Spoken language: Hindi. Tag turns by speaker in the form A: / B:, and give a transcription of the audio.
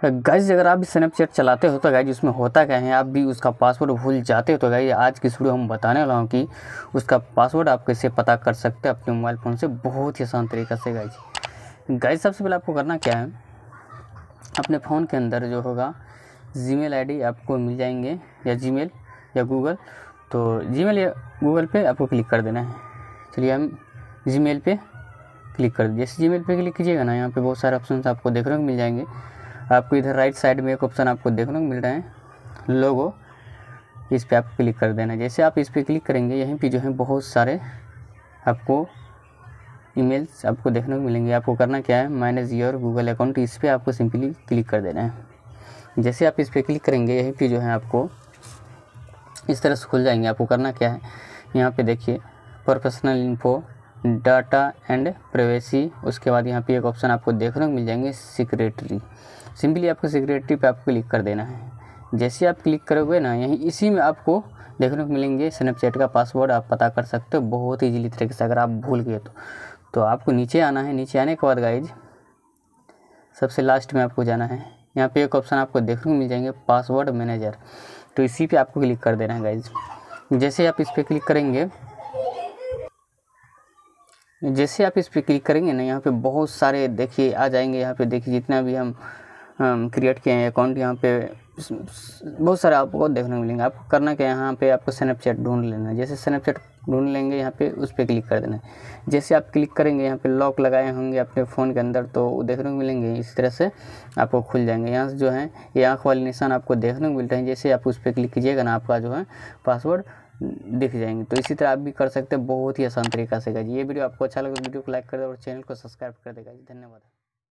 A: गाइज अगर आप भी स्नैपचैट चलाते हो तो गाइज उसमें होता क्या है, आप भी उसका पासवर्ड भूल जाते हो तो गाइज आज की वीडियो हम बताने वाला हूँ कि उसका पासवर्ड आप कैसे पता कर सकते हैं अपने मोबाइल फ़ोन से बहुत ही आसान तरीक़ा से। गाइज सबसे पहले आपको करना क्या है, अपने फ़ोन के अंदर जो होगा जीमेल आईडी आपको मिल जाएंगे या जीमेल या गूगल, तो जीमेल या गूगल पे आपको क्लिक कर देना है। चलिए हम जीमेल पे क्लिक कर दीजिए। जैसे जीमेल पे क्लिक कीजिएगा ना, यहाँ पे बहुत सारे ऑप्शन आपको देखने को मिल जाएंगे। आपको इधर राइट साइड में एक ऑप्शन आपको देखने को मिल रहा है लोगो, इस पर आपको क्लिक कर देना है। जैसे आप इस पर क्लिक करेंगे यहीं पे जो है बहुत सारे आपको ईमेल्स आपको देखने को मिलेंगे। आपको करना क्या है, मैनेज योर गूगल अकाउंट, इस पर आपको सिंपली क्लिक कर देना है। जैसे आप इस पर क्लिक करेंगे यहीं पे जो है आपको इस तरह से खुल जाएंगे। आपको करना क्या है, यहाँ पे देखिए professional info, data and privacy, उसके बाद यहाँ पे एक ऑप्शन आपको देखने को मिल जाएंगे सिक्योरिटी। सिंपली आपको सिक्योरिटी पे आपको क्लिक कर देना है। जैसे आप क्लिक करोगे ना, यहीं इसी में आपको देखने को मिलेंगे स्नैपचैट का पासवर्ड आप पता कर सकते हो बहुत ईजीली तरीके से। अगर आप भूल गए तो आपको नीचे आना है। नीचे आने के बाद गाइज सबसे लास्ट में आपको जाना है, यहाँ पे एक ऑप्शन आपको देखने को मिल जाएंगे पासवर्ड मैनेजर, तो इसी पे आपको क्लिक कर देना है गाइज। जैसे आप इस पर क्लिक करेंगे ना, यहाँ पे बहुत सारे देखिए आ जाएंगे। यहाँ पे देखिए जितना भी हम क्रिएट किए हैं अकाउंट, यहाँ पे बहुत सारे आपको देखने को मिलेंगे। आपको करना क्या है, यहाँ पे आपको स्नैपचैट ढूंढ लेना है। जैसे स्नैपचैट ढूंढ लेंगे यहाँ पे उस पर क्लिक कर देना है। जैसे आप क्लिक करेंगे यहाँ पे लॉक लगाए होंगे अपने फ़ोन के अंदर तो वो देखने को मिलेंगे, इस तरह से आपको खुल जाएंगे। यहाँ से जो है ये आँख वाले निशान आपको देखने को मिलते हैं। जैसे आप उस पर क्लिक कीजिएगा ना, आपका जो है पासवर्ड दिख जाएंगे। तो इसी तरह आप भी कर सकते हैं बहुत ही आसान तरीका से। ये वीडियो आपको अच्छा लगे तो वीडियो को लाइक कर दे और चैनल को सब्सक्राइब कर देगा। धन्यवाद।